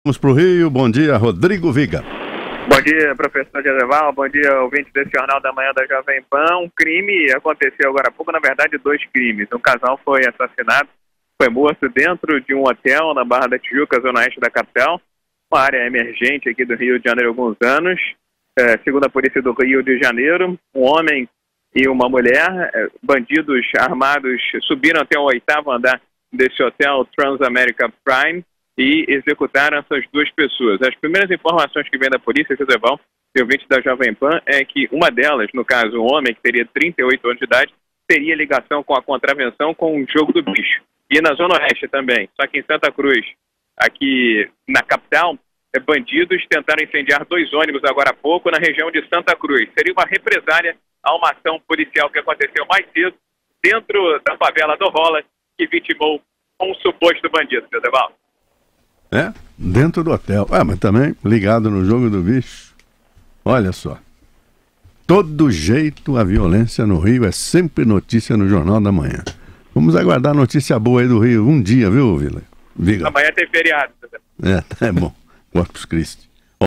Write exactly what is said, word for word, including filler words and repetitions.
Vamos para o Rio. Bom dia, Rodrigo Viga. Bom dia, professor Gedeval. Bom dia, ouvinte desse Jornal da Manhã da Jovem Pan. Um crime aconteceu agora há pouco, na verdade, dois crimes. Um casal foi assassinado, foi morto dentro de um hotel na Barra da Tijuca, zona oeste da capital, uma área emergente aqui do Rio de Janeiro há alguns anos. É, segundo a polícia do Rio de Janeiro, um homem e uma mulher, é, bandidos armados, subiram até o oitavo andar desse hotel Transamerica Prime e executaram essas duas pessoas. As primeiras informações que vêm da polícia, Josevão, e ouvinte da Jovem Pan, é que uma delas, no caso, um homem que teria trinta e oito anos de idade, teria ligação com a contravenção com o jogo do bicho. E na Zona Oeste também, só que em Santa Cruz, aqui na capital, é, bandidos tentaram incendiar dois ônibus agora há pouco na região de Santa Cruz. Seria uma represália a uma ação policial que aconteceu mais cedo dentro da favela do Rola, que vitimou um suposto bandido, Josevão. É, dentro do hotel. Ah, mas também ligado no jogo do bicho. Olha só. Todo jeito a violência no Rio é sempre notícia no Jornal da Manhã. Vamos aguardar notícia boa aí do Rio um dia, viu, Vila? Viga. Amanhã tem feriado. É, é bom. Corpus Christi.